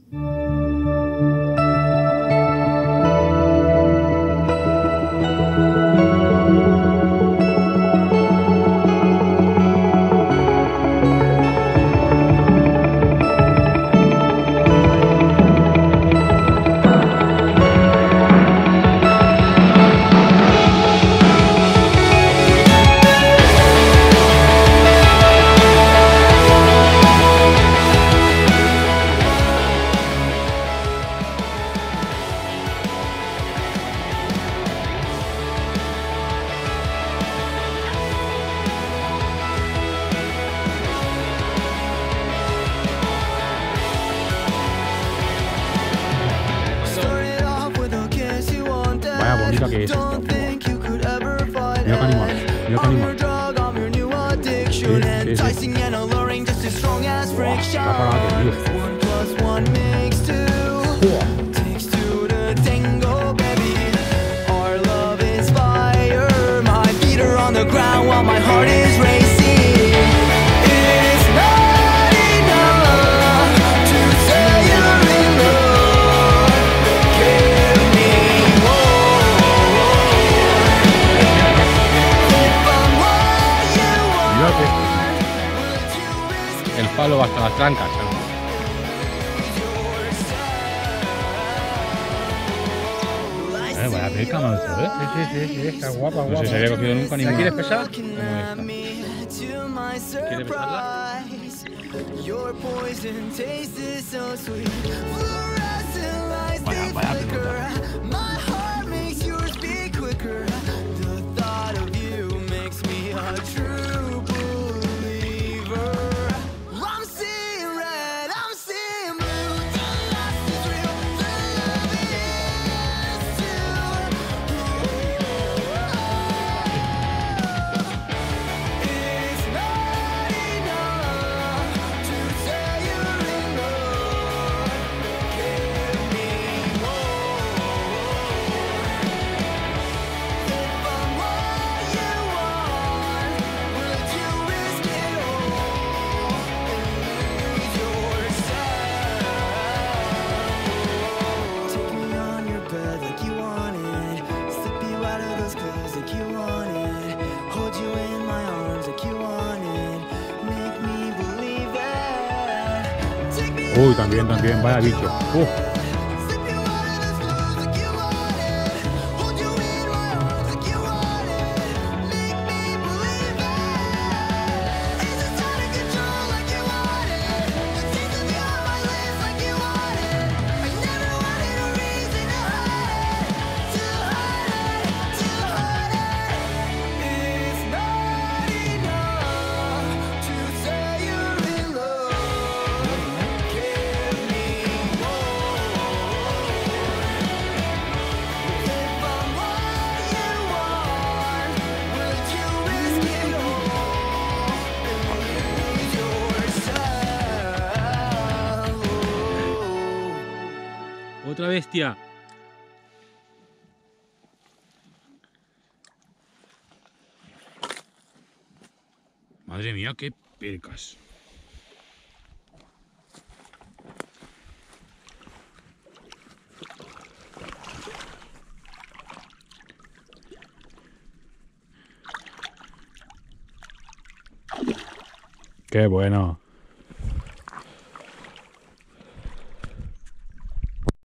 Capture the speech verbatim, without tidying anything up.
Vaya bonita que es esta. Mira que animal, mira que animal. Sí, sí, sí. Buah, la parada que tío. El palo va hasta las trancas, ¿sabes? Eh, vaya pesca, maestro, ¿eh? Sí, sí, sí, sí, está guapa, guapa. No sé si se había cogido nunca ni ¿La una. quieres pesar? ¿Cómo está? ¿Quieres pesarla? Vaya, vaya pelota. Uy, también, también, vaya bicho. Uh. Otra bestia. Madre mía, qué percas. Qué bueno.